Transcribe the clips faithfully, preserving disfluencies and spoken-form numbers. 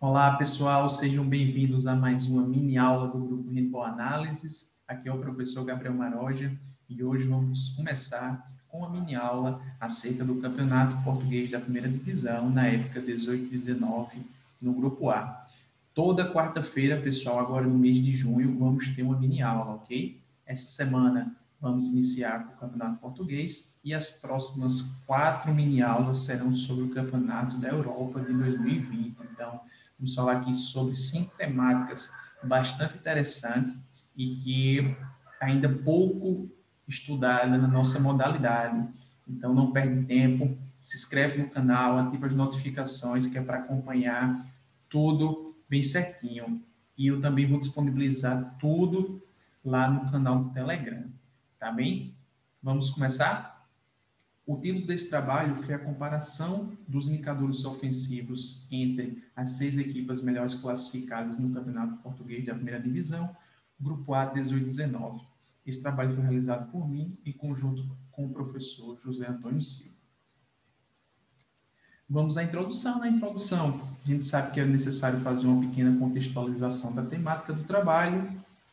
Olá, pessoal, sejam bem-vindos a mais uma mini aula do grupo Handball Análises. Aqui é o professor Gabriel Maroja e hoje vamos começar com uma mini aula acerca do Campeonato Português da Primeira Divisão na época dezoito dezenove no grupo A. Toda quarta-feira, pessoal, agora no mês de junho, vamos ter uma mini aula, ok? Essa semana vamos iniciar com o Campeonato Português e as próximas quatro mini aulas serão sobre o Campeonato da Europa de dois mil e vinte. Então, vamos falar aqui sobre cinco temáticas bastante interessantes e que ainda pouco estudada na nossa modalidade. Então, não perde tempo, se inscreve no canal, ativa as notificações, que é para acompanhar tudo bem certinho. E eu também vou disponibilizar tudo lá no canal do Telegram, tá bem? Vamos começar? O título desse trabalho foi a comparação dos indicadores ofensivos entre as seis equipas melhores classificadas no Campeonato Português da Primeira Divisão, Grupo A dezoito dezenove. Esse trabalho foi realizado por mim em conjunto com o professor José Antônio Silva. Vamos à introdução. Na introdução, a gente sabe que é necessário fazer uma pequena contextualização da temática do trabalho.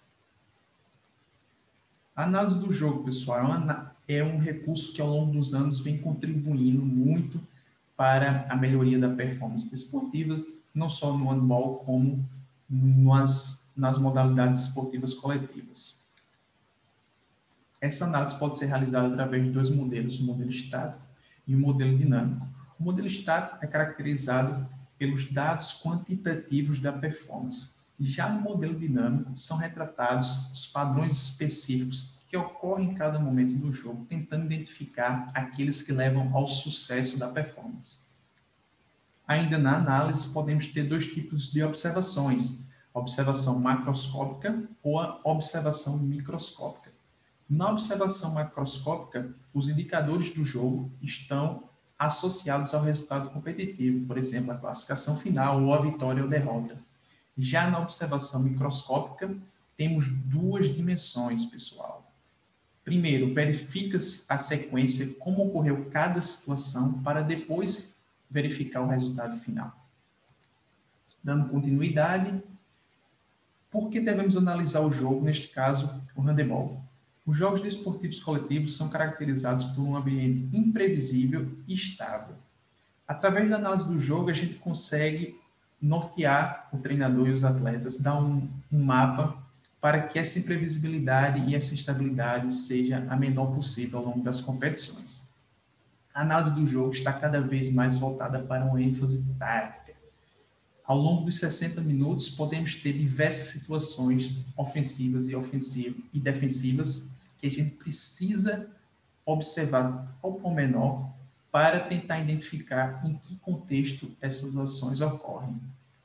A análise do jogo, pessoal, é um recurso que ao longo dos anos vem contribuindo muito para a melhoria da performance desportiva, não só no handball, como nas, nas modalidades esportivas coletivas. Essa análise pode ser realizada através de dois modelos, o modelo estático e o modelo dinâmico. O modelo estático é caracterizado pelos dados quantitativos da performance. Já no modelo dinâmico, são retratados os padrões específicos que ocorrem em cada momento do jogo, tentando identificar aqueles que levam ao sucesso da performance. Ainda na análise, podemos ter dois tipos de observações, a observação macroscópica ou a observação microscópica. Na observação macroscópica, os indicadores do jogo estão associados ao resultado competitivo, por exemplo, a classificação final ou a vitória ou derrota. Já na observação microscópica, temos duas dimensões, pessoal. Primeiro, verifica-se a sequência, como ocorreu cada situação, para depois verificar o resultado final. Dando continuidade, por que devemos analisar o jogo, neste caso, o handebol? Os jogos desportivos coletivos são caracterizados por um ambiente imprevisível e estável. Através da análise do jogo, a gente consegue nortear o treinador e os atletas, dar um, um mapa para que essa imprevisibilidade e essa instabilidade seja a menor possível ao longo das competições. A análise do jogo está cada vez mais voltada para uma ênfase tática. Ao longo dos sessenta minutos, podemos ter diversas situações ofensivas e, ofensivas e defensivas que a gente precisa observar ao pormenor para tentar identificar em que contexto essas ações ocorrem.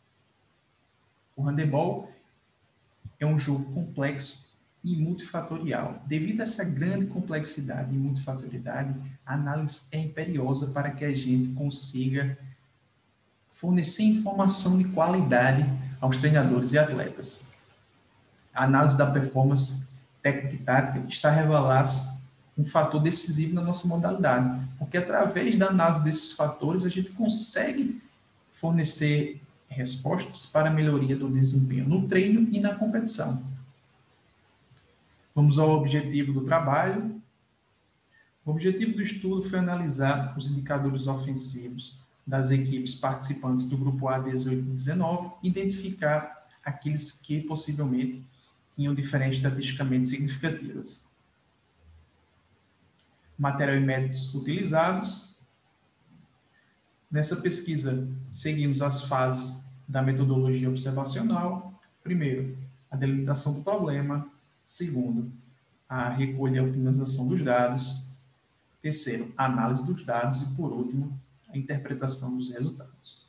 O handebol é um jogo complexo e multifatorial. Devido a essa grande complexidade e multifatoriedade, a análise é imperiosa para que a gente consiga fornecer informação de qualidade aos treinadores e atletas. A análise da performance técnica e tática está a revelar um fator decisivo na nossa modalidade, porque através da análise desses fatores a gente consegue fornecer respostas para a melhoria do desempenho no treino e na competição. Vamos ao objetivo do trabalho. O objetivo do estudo foi analisar os indicadores ofensivos das equipes participantes do grupo A dezoito dezenove e identificar aqueles que possivelmente tinham diferenças estatisticamente significativas. Material e métodos utilizados. Nessa pesquisa, seguimos as fases da metodologia observacional. Primeiro, a delimitação do problema. Segundo, a recolha e otimização dos dados. Terceiro, a análise dos dados. E, por último, a interpretação dos resultados.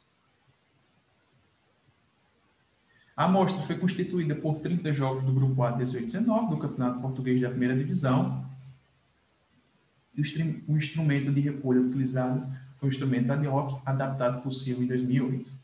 A amostra foi constituída por trinta jogos do Grupo A dezoito dezenove, do Campeonato Português da Primeira Divisão. E o instrumento de recolha utilizado foi o instrumento ad hoc, adaptado por Silva em dois mil e oito.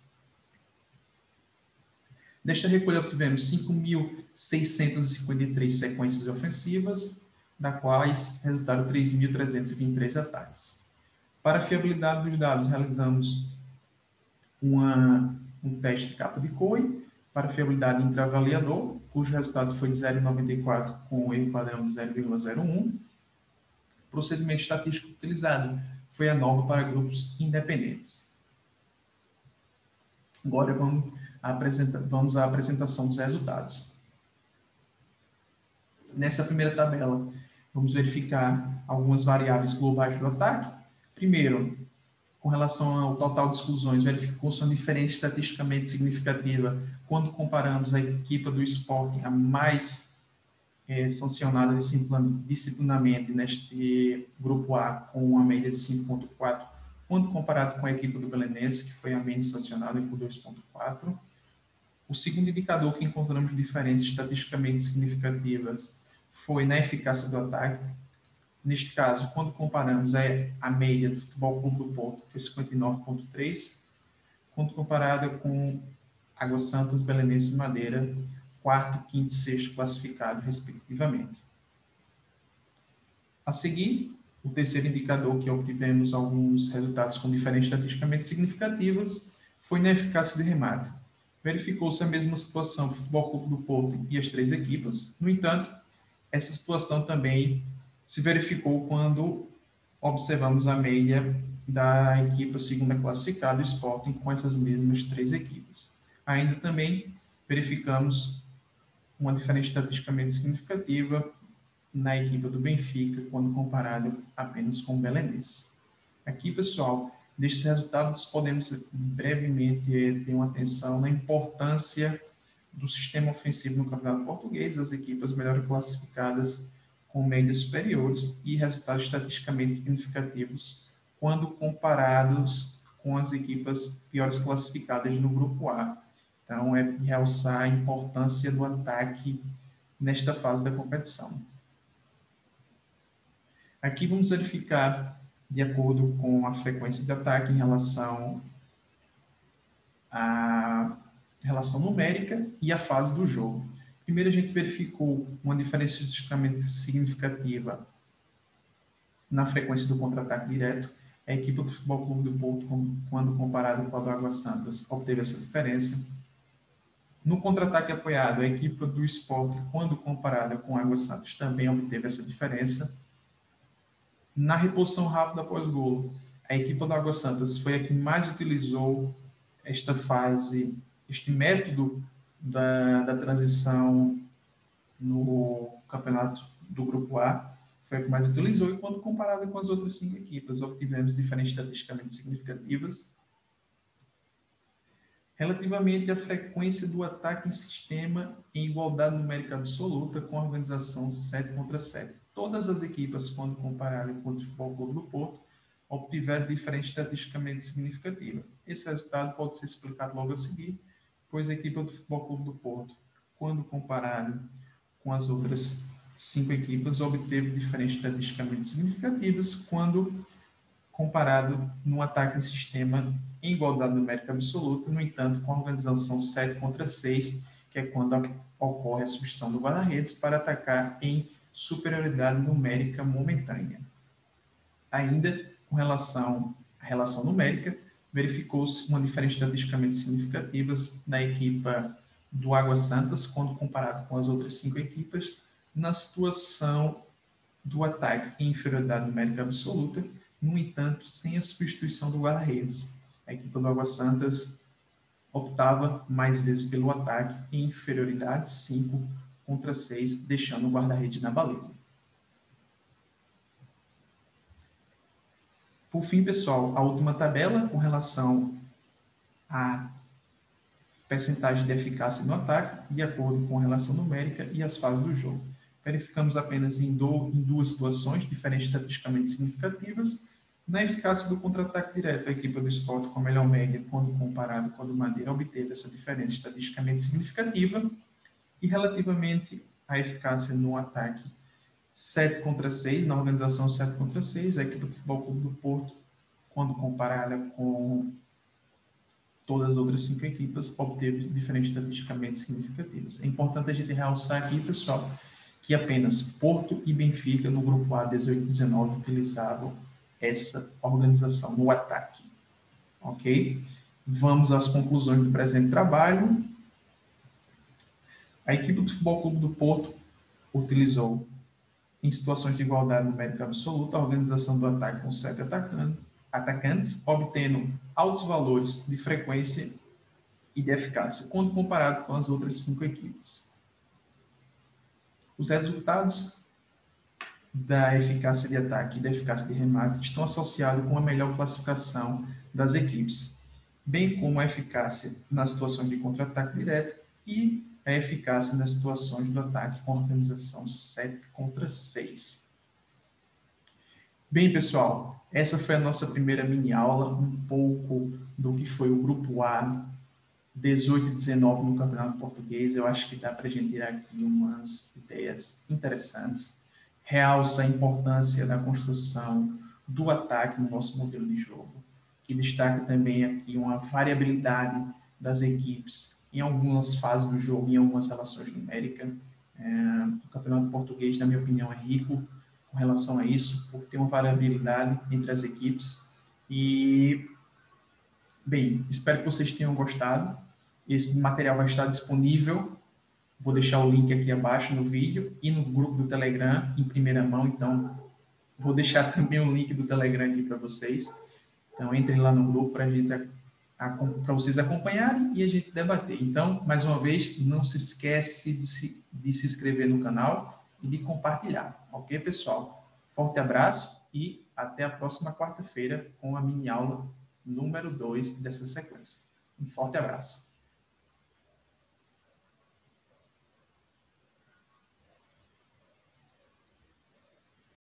Desta recolha obtivemos cinco mil seiscentas e cinquenta e três sequências ofensivas, das quais resultaram três mil trezentos e vinte e três ataques. Para a fiabilidade dos dados, realizamos uma um teste de capa de Coe para fiabilidade intraavaliador, cujo resultado foi de zero vírgula noventa e quatro com um erro padrão de zero vírgula zero um. O procedimento estatístico utilizado foi a norma para grupos independentes. Agora vamos à, apresenta vamos à apresentação dos resultados. Nessa primeira tabela, vamos verificar algumas variáveis globais do ataque. Primeiro, com relação ao total de exclusões, verificou-se uma diferença estatisticamente significativa quando comparamos a equipa do Sporting, a mais é, sancionada disciplinamento neste grupo A, com uma média de cinco ponto quatro, quando comparado com a equipa do Belenenses, que foi a menos sancionada por dois ponto quatro. O segundo indicador que encontramos diferenças estatisticamente significativas foi na eficácia do ataque. Neste caso, quando comparamos é a média do Futebol Clube do Porto, que foi cinquenta e nove ponto três, quando comparada com Água Santa, Belenenses e Madeira, quarto, quinto e sexto classificado, respectivamente. A seguir, o terceiro indicador que obtivemos alguns resultados com diferenças estatisticamente significativas foi na eficácia de remate. Verificou-se a mesma situação do Futebol Clube do Porto e as três equipas. No entanto, essa situação também se verificou quando observamos a média da equipa segunda classificada, o Sporting, com essas mesmas três equipes. Ainda também verificamos uma diferença estatisticamente significativa na equipa do Benfica, quando comparado apenas com o Belenenses. Aqui, pessoal, destes resultados podemos brevemente ter uma atenção na importância do sistema ofensivo no Campeonato Português, as equipas melhor classificadas com médias superiores e resultados estatisticamente significativos quando comparados com as equipas piores classificadas no Grupo A. Então, é realçar a importância do ataque nesta fase da competição. Aqui vamos verificar, de acordo com a frequência de ataque em relação à relação numérica e a fase do jogo. Primeiro, a gente verificou uma diferença estatisticamente significativa na frequência do contra-ataque direto. A equipe do Futebol Clube do Porto, quando comparada com a do Água Santa, obteve essa diferença. No contra-ataque apoiado, a equipe do Sport, quando comparada com a Água Santa, também obteve essa diferença. Na reposição rápida após golo, a equipe do Água Santa foi a que mais utilizou esta fase, este método da, da transição no campeonato do Grupo A, foi a que mais utilizou, e quando comparada com as outras cinco equipas, obtivemos diferenças estatisticamente significativas. Relativamente à frequência do ataque em sistema em igualdade numérica absoluta, com a organização sete contra sete. Todas as equipas, quando comparadas com o Futebol Clube do Porto, obtiveram diferença estatisticamente significativa. Esse resultado pode ser explicado logo a seguir, pois a equipa do Futebol Clube do Porto, quando comparada com as outras cinco equipas, obteve diferenças estatisticamente significativas quando comparado no ataque em sistema em igualdade numérica absoluta, no entanto, com a organização sete contra seis, que é quando ocorre a substituição do guarda-redes para atacar em superioridade numérica momentânea. Ainda com relação à relação numérica, verificou-se uma diferença estatisticamente significativa na equipa do Água Santas, quando comparado com as outras cinco equipas, na situação do ataque em inferioridade numérica absoluta, no entanto, sem a substituição do guarda-redes. A equipa do Água Santas optava mais vezes pelo ataque em inferioridade cinco contra seis, deixando o guarda-redes na baliza. Por fim, pessoal, a última tabela com relação à percentagem de eficácia no ataque, de acordo com a relação numérica e as fases do jogo. Verificamos apenas em, do, em duas situações, diferentes estatisticamente significativas. Na eficácia do contra-ataque direto, a equipe do Sport, com a melhor média, quando comparado com a do Madeira, obteve essa diferença estatisticamente significativa. E relativamente à eficácia no ataque sete contra seis, na organização sete contra seis, a equipe do Futebol Clube do Porto, quando comparada com todas as outras cinco equipas, obteve diferenças estatisticamente significativas. É importante a gente realçar aqui, pessoal, que apenas Porto e Benfica, no grupo A dezoito e dezenove, utilizavam essa organização no ataque. Ok? Vamos às conclusões do presente trabalho. A equipe do Futebol Clube do Porto utilizou, em situações de igualdade numérica absoluta, a organização do ataque com sete atacantes, obtendo altos valores de frequência e de eficácia, quando comparado com as outras cinco equipes. Os resultados da eficácia de ataque e da eficácia de remate estão associados com a melhor classificação das equipes, bem como a eficácia nas situações de contra-ataque direto e a eficácia nas situações do ataque com organização sete contra seis. Bem, pessoal, essa foi a nossa primeira mini-aula, um pouco do que foi o Grupo A, dezoito e dezenove no Campeonato Português. Eu acho que dá para a gente tirar aqui umas ideias interessantes. Realça a importância da construção do ataque no nosso modelo de jogo, que destaca também aqui uma variabilidade das equipes em algumas fases do jogo, em algumas relações numéricas. É, o Campeonato Português, na minha opinião, é rico com relação a isso, por ter uma variabilidade entre as equipes. E, bem, espero que vocês tenham gostado. Esse material vai estar disponível. Vou deixar o link aqui abaixo no vídeo e no grupo do Telegram em primeira mão. Então, vou deixar também o link do Telegram aqui para vocês. Então, entrem lá no grupo para gente para vocês acompanharem e a gente debater. Então, mais uma vez, não se esquece de se, de se inscrever no canal e de compartilhar. Ok, pessoal? Forte abraço e até a próxima quarta-feira com a mini aula número dois dessa sequência. Um forte abraço.